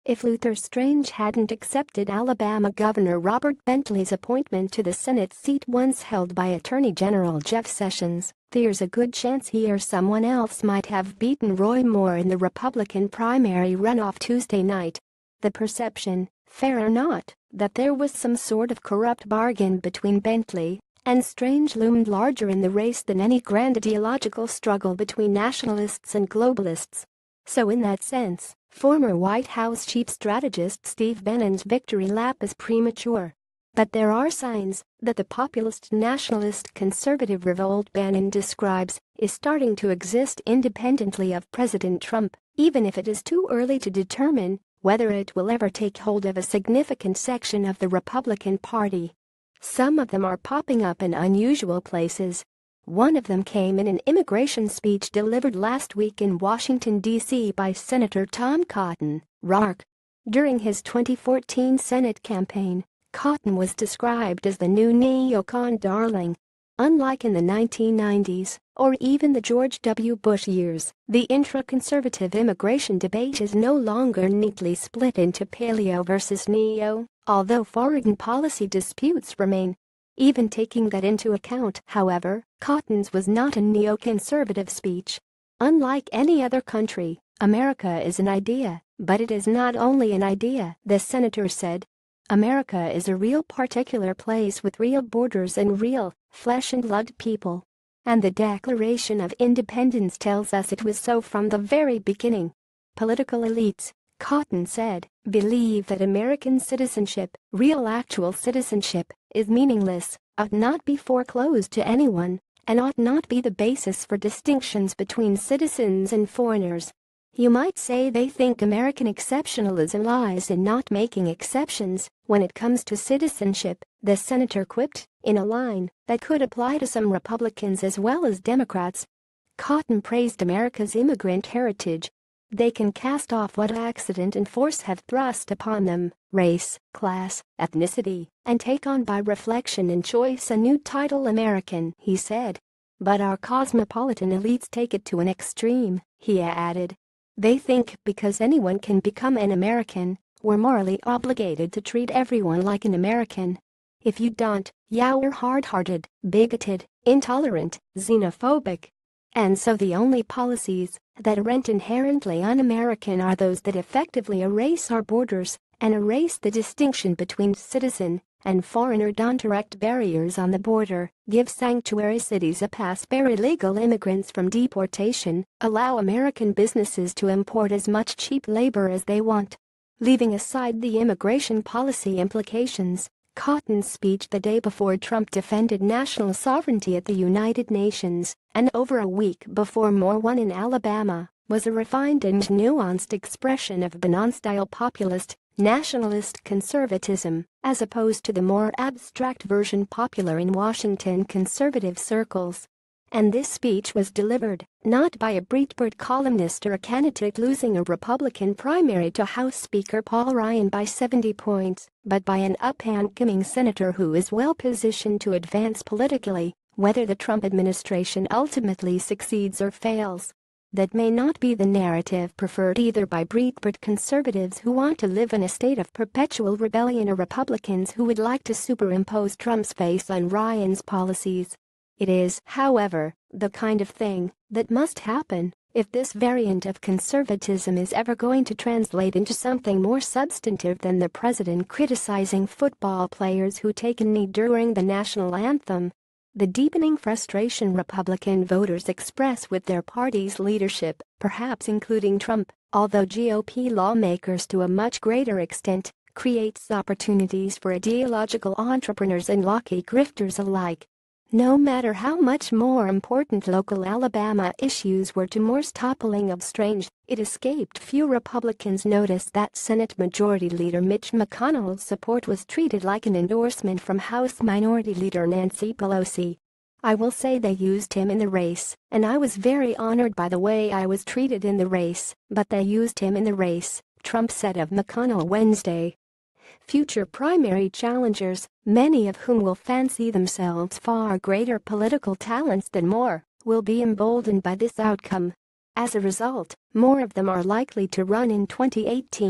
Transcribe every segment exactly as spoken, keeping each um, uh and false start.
if Luther Strange hadn't accepted Alabama Governor Robert Bentley's appointment to the Senate seat once held by Attorney General Jeff Sessions, there's a good chance he or someone else might have beaten Roy Moore in the Republican primary runoff Tuesday night. The perception, fair or not, that there was some sort of corrupt bargain between Bentley and Strange loomed larger in the race than any grand ideological struggle between nationalists and globalists. So in that sense, former White House chief strategist Steve Bannon's victory lap is premature. But there are signs that the populist nationalist conservative revolt Bannon describes is starting to exist independently of President Trump, even if it is too early to determine whether it will ever take hold of a significant section of the Republican Party. Some of them are popping up in unusual places. One of them came in an immigration speech delivered last week in Washington, D C by Senator Tom Cotton, R A R C. During his twenty fourteen Senate campaign, Cotton was described as the new neocon darling. Unlike in the nineteen nineties or even the George W. Bush years, the intra-conservative immigration debate is no longer neatly split into paleo versus neo, although foreign policy disputes remain. Even taking that into account, however, Cotton's was not a neoconservative speech. Unlike any other country, America is an idea, but it is not only an idea, the senator said. America is a real particular place with real borders and real, flesh-and-blood people. And the Declaration of Independence tells us it was so from the very beginning. Political elites, Cotton said, believe that American citizenship, real actual citizenship, is meaningless, ought not be foreclosed to anyone, and ought not be the basis for distinctions between citizens and foreigners. You might say they think American exceptionalism lies in not making exceptions when it comes to citizenship, the senator quipped, in a line that could apply to some Republicans as well as Democrats. Cotton praised America's immigrant heritage. They can cast off what accident and force have thrust upon them, race, class, ethnicity, and take on by reflection and choice a new title American, he said. But our cosmopolitan elites take it to an extreme, he added. They think because anyone can become an American, we're morally obligated to treat everyone like an American. If you don't, you're hard-hearted, bigoted, intolerant, xenophobic. And so the only policies that aren't inherently un-American are those that effectively erase our borders and erase the distinction between citizen and foreigner. Don't erect barriers on the border, give sanctuary cities a pass, spare illegal immigrants from deportation, allow American businesses to import as much cheap labor as they want. Leaving aside the immigration policy implications, Cotton's speech the day before Trump defended national sovereignty at the United Nations, and over a week before Moore won in Alabama, was a refined and nuanced expression of Bannon-style populist, nationalist conservatism, as opposed to the more abstract version popular in Washington conservative circles. And this speech was delivered, not by a Breitbart columnist or a candidate losing a Republican primary to House Speaker Paul Ryan by seventy points, but by an up-and-coming senator who is well-positioned to advance politically, whether the Trump administration ultimately succeeds or fails. That may not be the narrative preferred either by Breitbart conservatives who want to live in a state of perpetual rebellion or Republicans who would like to superimpose Trump's face on Ryan's policies. It is, however, the kind of thing that must happen if this variant of conservatism is ever going to translate into something more substantive than the president criticizing football players who take a knee during the national anthem. The deepening frustration Republican voters express with their party's leadership, perhaps including Trump, although G O P lawmakers to a much greater extent, creates opportunities for ideological entrepreneurs and lucky grifters alike. No matter how much more important local Alabama issues were to Moore's toppling of Strange, it escaped few Republicans noticed that Senate Majority Leader Mitch McConnell's support was treated like an endorsement from House Minority Leader Nancy Pelosi. I will say they used him in the race, and I was very honored by the way I was treated in the race, but they used him in the race, Trump said of McConnell Wednesday. Future primary challengers, many of whom will fancy themselves far greater political talents than Moore, will be emboldened by this outcome. As a result, more of them are likely to run in twenty eighteen.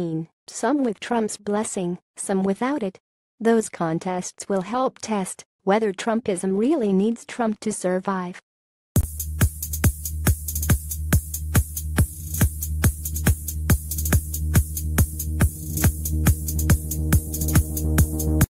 some with Trump's blessing, some without it. Those contests will help test whether Trumpism really needs Trump to survive.